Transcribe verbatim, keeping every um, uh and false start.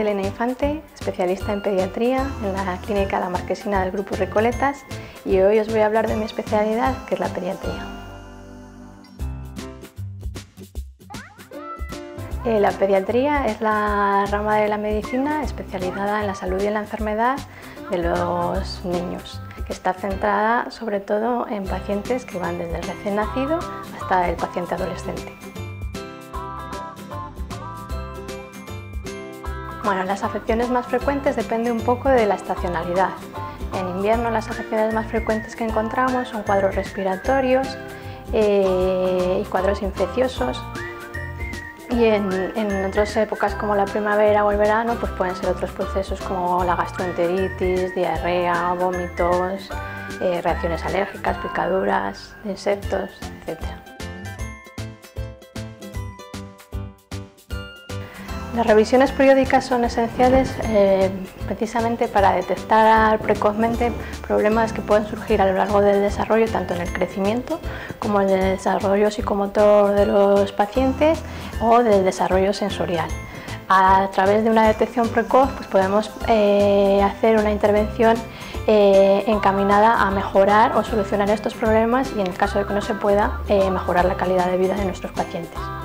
Elena Infante, especialista en pediatría en la Clínica La Marquesina del Grupo Recoletas, y hoy os voy a hablar de mi especialidad, que es la pediatría. Eh, la pediatría es la rama de la medicina especializada en la salud y en la enfermedad de los niños, que está centrada sobre todo en pacientes que van desde el recién nacido hasta el paciente adolescente. Bueno, las afecciones más frecuentes dependen un poco de la estacionalidad. En invierno las afecciones más frecuentes que encontramos son cuadros respiratorios eh, y cuadros infecciosos, y en, en otras épocas como la primavera o el verano pues pueden ser otros procesos como la gastroenteritis, diarrea, vómitos, eh, reacciones alérgicas, picaduras de insectos, etcétera. Las revisiones periódicas son esenciales eh, precisamente para detectar precozmente problemas que pueden surgir a lo largo del desarrollo, tanto en el crecimiento como en el desarrollo psicomotor de los pacientes o del desarrollo sensorial. A través de una detección precoz pues podemos eh, hacer una intervención eh, encaminada a mejorar o solucionar estos problemas y, en el caso de que no se pueda, eh, mejorar la calidad de vida de nuestros pacientes.